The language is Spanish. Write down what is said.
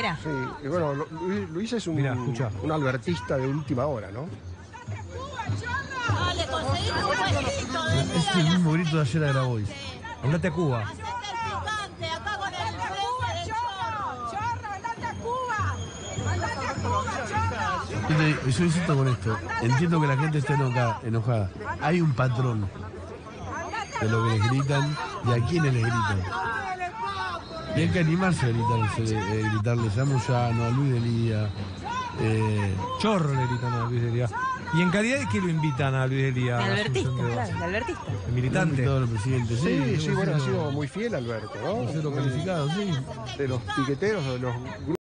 bandera. Sí, y bueno, Luis es Mirá, un albertista de última hora, ¿no? Le conseguimos un puestito de día. Es el mismo grito de ayer a Grabois. Andate a Cuba. Hacete el picante acá con el frente del chorro. ¡Chorro, andate a Cuba! ¡Andate a Cuba, chorro! Yo insisto con esto. Entiendo que la gente esté enojada. Hay un patrón de lo que les gritan y a quiénes les gritan. Y hay que animarse a gritarle Samullano, a Luis Delía. Chorro le gritan a Luis Delía. ¿Y en calidad de qué lo invitan a Luis Delía? De albertista, claro, de albertista. El militante. Todos los presidentes. Sí, bueno, ha sido muy fiel Alberto, ¿no? Cero calificado, sí. De los piqueteros, de los grupos.